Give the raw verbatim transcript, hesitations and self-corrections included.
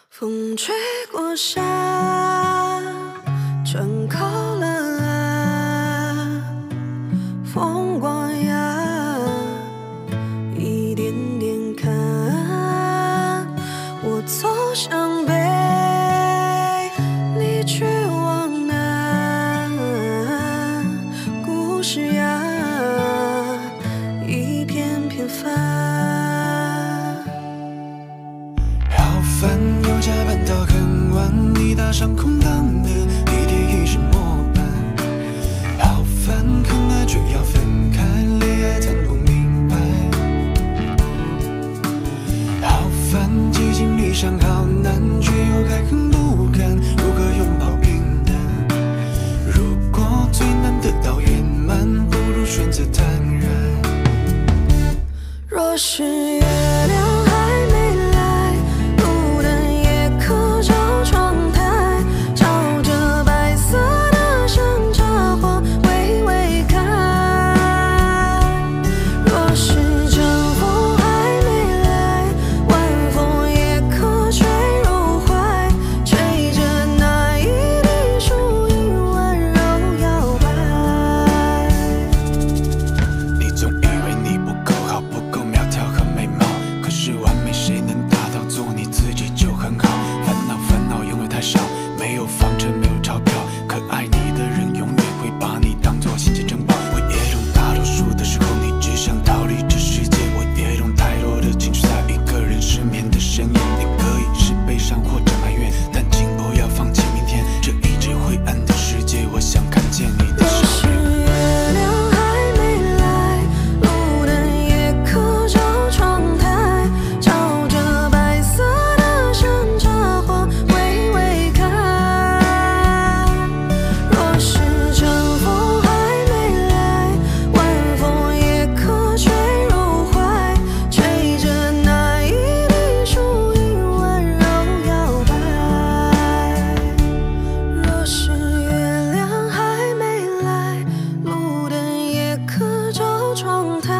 风吹过沙，转靠了岸，风过呀，一点点看，我走向北，你去往南，故事呀，一片片翻。 好烦，又加班到很晚，你搭上空档的地铁已是末班。好烦，很爱却要分开，恋爱谈不明白。好烦，激情理想好难，却又该很不甘，如何拥抱平淡？如果最难得到圆满，不如选择坦然。 若是月亮还没来，路灯也可照窗台，照着白色的山茶花微微开。若是阵风还没来，晚风也可吹入怀，吹着那一滴树影温柔摇摆。 你总以为你不够好，不够苗条和美貌，可是完美谁能达到？做你自己就很好。烦恼烦恼永远太少，没有房车没有钞票，可爱你的人永远会把你当作心机珍宝。我也懂大多数的时候你只想逃离这世界，我也懂太多的情绪在一个人失眠的深夜。你可以是悲伤或者埋怨，但请不要放弃明天这一直灰暗的世界。我想看见你的若是笑脸。 月亮还没来，路灯也可照窗台，照着白色的山茶花微微开。若是阵风还没来，晚风也可吹入怀，吹着那一滴树影温柔摇摆。若是月亮还没来，路灯也可照窗台，